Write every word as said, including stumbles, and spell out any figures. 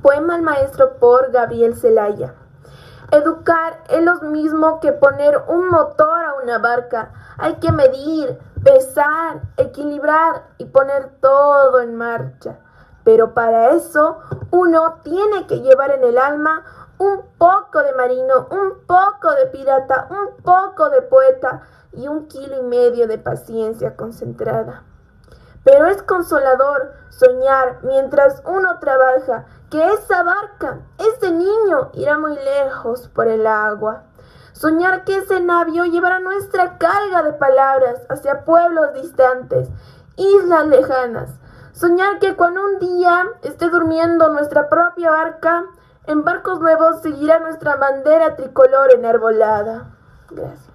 Poema al maestro por Gabriel Celaya. Educar es lo mismo que poner un motor a una barca. Hay que medir, pesar, equilibrar y poner todo en marcha. Pero para eso uno tiene que llevar en el alma un poco de marino, un poco de pirata, un poco de poeta y un kilo y medio de paciencia concentrada. Pero es consolador soñar mientras uno trabaja que esa barca, ese niño irá muy lejos por el agua. Soñar que ese navío llevará nuestra carga de palabras hacia pueblos distantes, islas lejanas. Soñar que cuando un día esté durmiendo nuestra propia barca, en barcos nuevos seguirá nuestra bandera tricolor enarbolada. Gracias.